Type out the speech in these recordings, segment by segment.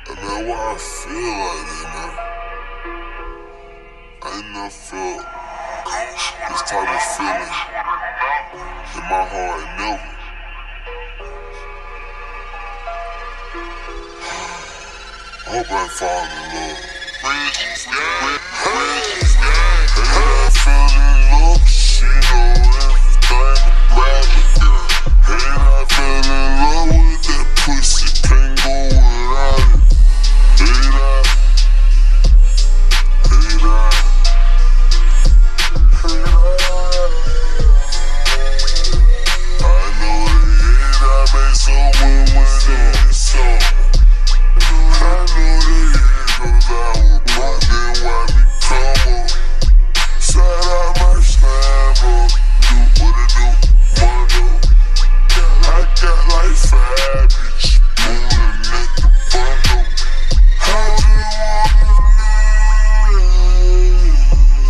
And man, why I feel like that, man? I ain't never felt this type of feeling in my heart, never. I hope I ain't falling in love. I fell in love, she know everything about me, girl. Hey, I fell in love with that pussy, can't go without it. Hey, I know that made someone with that song. I know that cause I was broke, then why me come up? Shout out my slab up, do what it do, mono. I got like 5 bitches, moving at the bundle. How do you wanna live?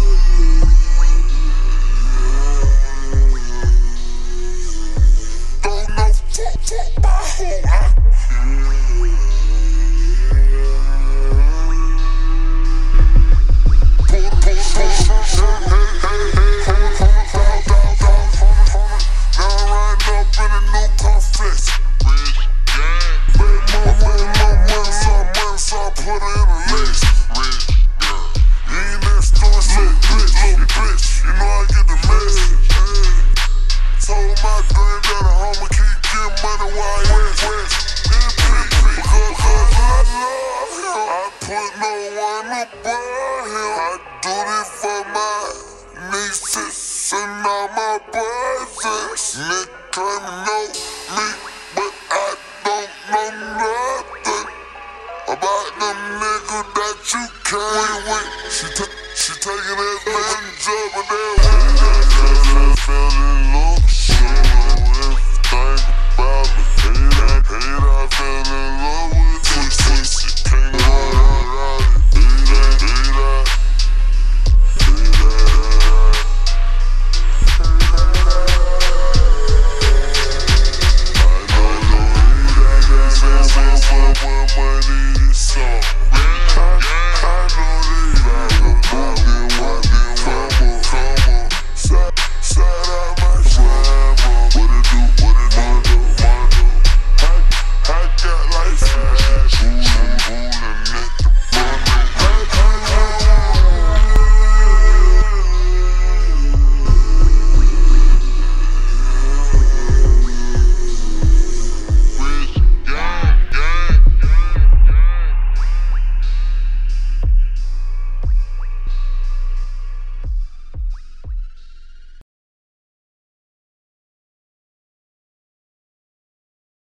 Don't know fuck my hoe. I do this for my nieces and all my brothers. Nigga claim know me, but I don't know nothing about them niggas that you came with. She taking advantage of it there. I fell in love, she know everything about me. Hate I fell in love with this pussy, can't go without it. Money is song.